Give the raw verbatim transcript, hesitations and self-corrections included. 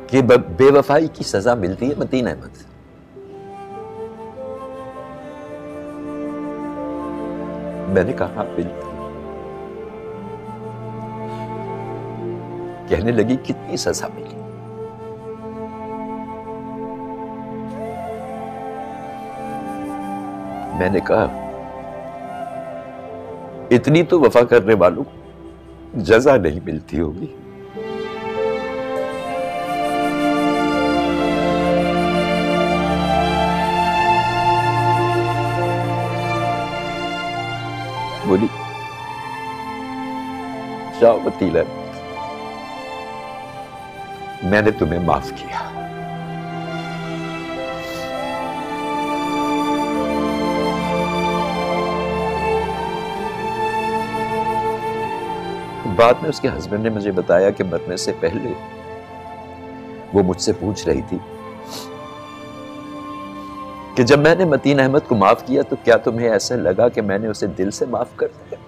कि बेवफाई की सजा मिलती है मतीन अहमद से। मैंने कहा मिलती। कहने लगी कितनी सजा मिली? मैंने कहा इतनी तो वफा करने वालों को जजा नहीं मिलती होगी। बोली जाओ वतीला, मैंने तुम्हें माफ किया। बाद में उसके हस्बैंड ने मुझे बताया कि मरने से पहले वो मुझसे पूछ रही थी कि जब मैंने मतीन अहमद को माफ किया तो क्या तुम्हें ऐसा लगा कि मैंने उसे दिल से माफ कर दिया?